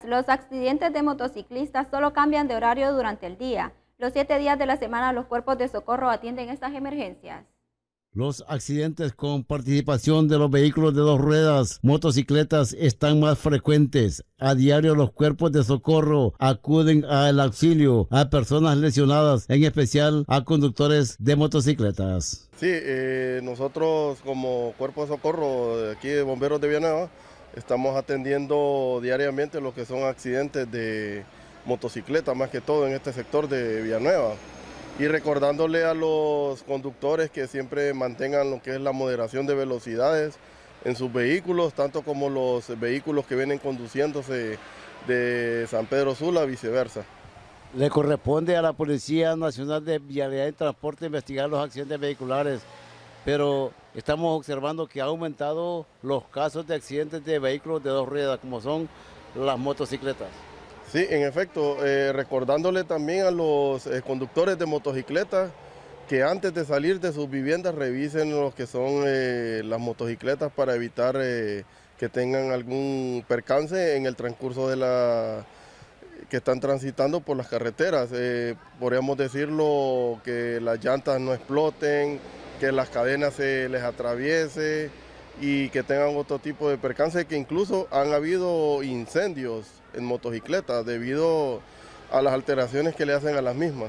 Los accidentes de motociclistas solo cambian de horario durante el día. Los 7 días de la semana los cuerpos de socorro atienden estas emergencias. Los accidentes con participación de los vehículos de dos ruedas, motocicletas, están más frecuentes. A diario los cuerpos de socorro acuden al auxilio a personas lesionadas, en especial a conductores de motocicletas. Sí, nosotros como Cuerpo de Socorro de aquí de Bomberos de Villanueva estamos atendiendo diariamente lo que son accidentes de motocicleta, más que todo en este sector de Villanueva. Y recordándole a los conductores que siempre mantengan lo que es la moderación de velocidades en sus vehículos, tanto como los vehículos que vienen conduciéndose de San Pedro Sula, viceversa. Le corresponde a la Policía Nacional de Vialidad y Transporte investigar los accidentes vehiculares, pero estamos observando que ha aumentado los casos de accidentes de vehículos de dos ruedas, como son las motocicletas. Sí, en efecto, recordándole también a los conductores de motocicletas que antes de salir de sus viviendas revisen lo que son las motocicletas para evitar que tengan algún percance en el transcurso de que están transitando por las carreteras. Podríamos decirlo, que las llantas no exploten, que las cadenas se les atraviese y que tengan otro tipo de percance, que incluso han habido incendios en motocicletas debido a las alteraciones que le hacen a las mismas.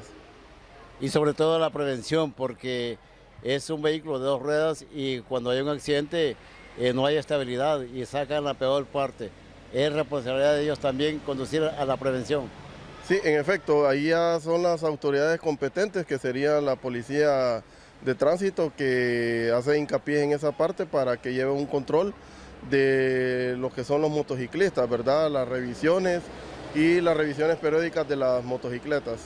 Y sobre todo la prevención, porque es un vehículo de dos ruedas y cuando hay un accidente no hay estabilidad y sacan la peor parte. Es responsabilidad de ellos también conducir a la prevención. Sí, en efecto, ahí ya son las autoridades competentes, que sería la Policía de Tránsito, que hace hincapié en esa parte para que lleve un control de lo que son los motociclistas, ¿verdad? Las revisiones y las revisiones periódicas de las motocicletas.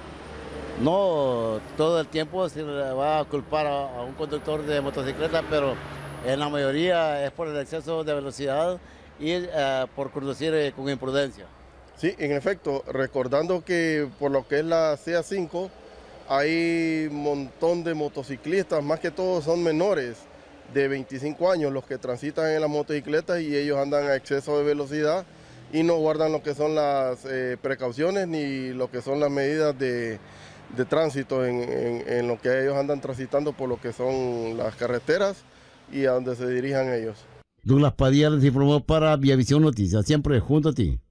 No todo el tiempo se le va a culpar a un conductor de motocicleta, pero en la mayoría es por el exceso de velocidad y por conducir con imprudencia. Sí, en efecto, recordando que por lo que es la CA5, hay un montón de motociclistas, más que todo son menores de 25 años los que transitan en las motocicletas, y ellos andan a exceso de velocidad y no guardan lo que son las precauciones ni lo que son las medidas de tránsito en lo que ellos andan transitando por lo que son las carreteras y a donde se dirijan ellos. Douglas Padilla les informó para Viavisión Noticias, siempre junto a ti.